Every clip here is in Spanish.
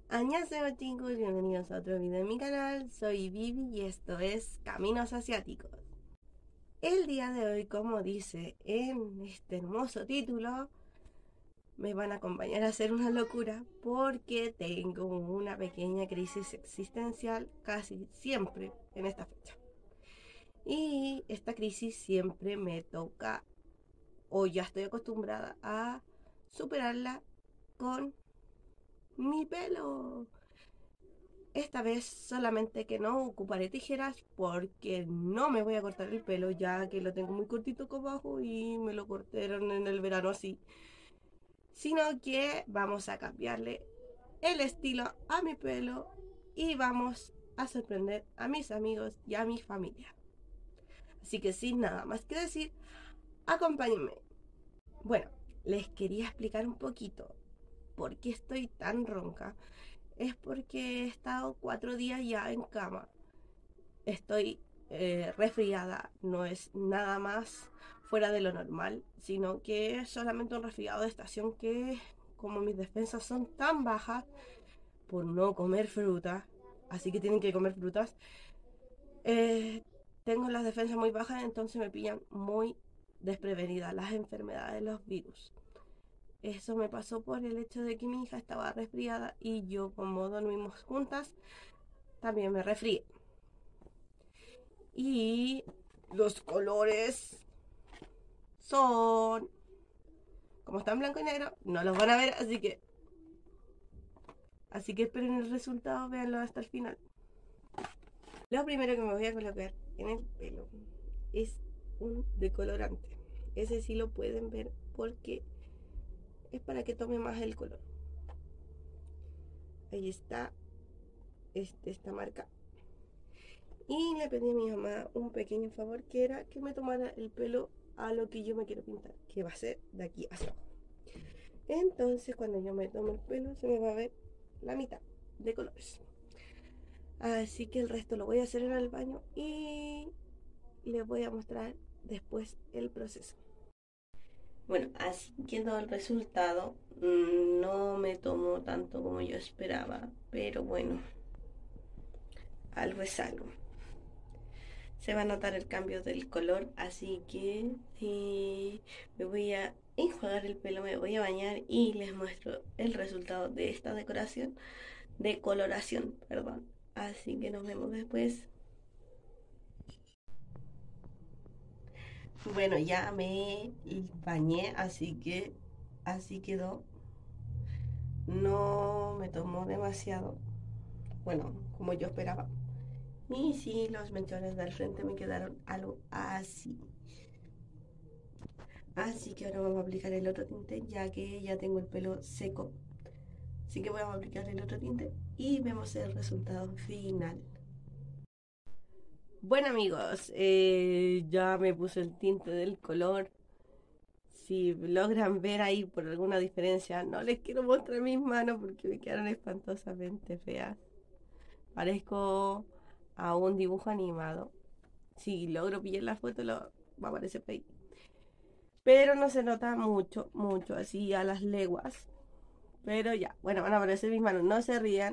Annyeonghaseyo chicos, bienvenidos a otro video de mi canal. Soy Vivi y esto es Caminos Asiáticos. El día de hoy, como dice en este hermoso título, me van a acompañar a hacer una locura porque tengo una pequeña crisis existencial casi siempre en esta fecha. Y esta crisis siempre me toca, o ya estoy acostumbrada a superarla con mi pelo. Esta vez solamente que no ocuparé tijeras porque no me voy a cortar el pelo ya que lo tengo muy cortito acá abajo y me lo cortaron en el verano así. Sino que vamos a cambiarle el estilo a mi pelo y vamos a sorprender a mis amigos y a mi familia. Así que sin nada más que decir, acompáñenme. Bueno, les quería explicar un poquito por qué estoy tan ronca. Es porque he estado 4 días ya en cama. Estoy resfriada, no es nada más fuera de lo normal, sino que es solamente un resfriado de estación que, como mis defensas son tan bajas por no comer fruta, así que tienen que comer frutas, eh, tengo las defensas muy bajas, entonces me pillan muy desprevenidas las enfermedades, los virus. Eso me pasó por el hecho de que mi hija estaba resfriada y yo, como dormimos juntas, también me resfrié. Y los colores son, como están blanco y negro, no los van a ver, así que esperen el resultado, véanlo hasta el final. Lo primero que me voy a colocar en el pelo es un decolorante. Ese sí lo pueden ver porque es para que tome más el color. Ahí está, esta marca. Y le pedí a mi mamá un pequeño favor, que era que me tomara el pelo a lo que yo me quiero pintar, que va a ser de aquí hacia abajo. Entonces cuando yo me tomo el pelo se me va a ver la mitad de colores. Así que el resto lo voy a hacer en el baño y les voy a mostrar después el proceso. Bueno, así quedó el resultado. No me tomó tanto como yo esperaba, pero bueno, algo es algo. Se va a notar el cambio del color, así que me voy a enjuagar el pelo, me voy a bañar y les muestro el resultado de esta decoración, de coloración, perdón. Así que nos vemos después. Bueno, ya me bañé, así que así quedó. No me tomó demasiado, bueno, como yo esperaba. Y sí, los mechones del frente me quedaron algo así. Así que ahora vamos a aplicar el otro tinte, ya que ya tengo el pelo seco. Así que vamos a aplicar el otro tinte y vemos el resultado final. Bueno amigos, ya me puse el tinte del color. Si logran ver ahí por alguna diferencia, no les quiero mostrar mis manos porque me quedaron espantosamente feas. Parezco a un dibujo animado. Si logro pillar la foto, va a aparecer ahí. Pero no se nota mucho, mucho, así a las leguas. Pero ya, bueno, van a aparecer mis manos, no se rían.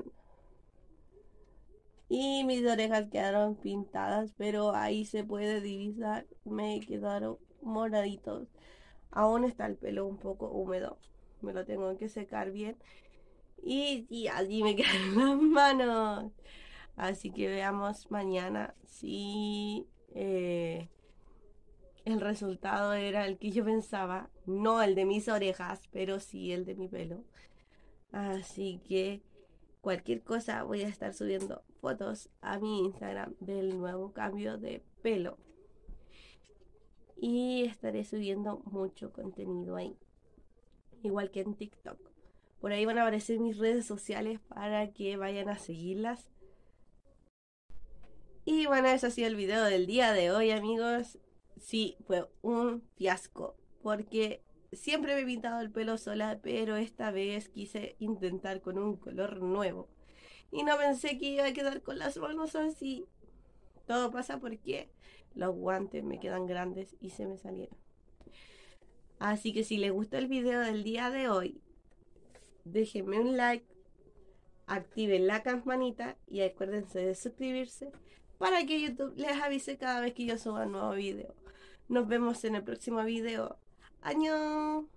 Y mis orejas quedaron pintadas, pero ahí se puede divisar, me quedaron moraditos. Aún está el pelo un poco húmedo, me lo tengo que secar bien. Y allí me quedaron las manos. Así que veamos mañana si el resultado era el que yo pensaba. No el de mis orejas, pero sí el de mi pelo. Así que cualquier cosa voy a estar subiendo fotos a mi Instagram del nuevo cambio de pelo. Y estaré subiendo mucho contenido ahí. Igual que en TikTok. Por ahí van a aparecer mis redes sociales para que vayan a seguirlas. Y bueno, eso ha sido el video del día de hoy, amigos. Sí, fue un fiasco. Porque siempre me he pintado el pelo sola, pero esta vez quise intentar con un color nuevo. Y no pensé que iba a quedar con las manos así. Todo pasa porque los guantes me quedan grandes y se me salieron. Así que si les gustó el video del día de hoy, déjenme un like, activen la campanita y acuérdense de suscribirse para que YouTube les avise cada vez que yo suba un nuevo video. Nos vemos en el próximo video. ¡Año!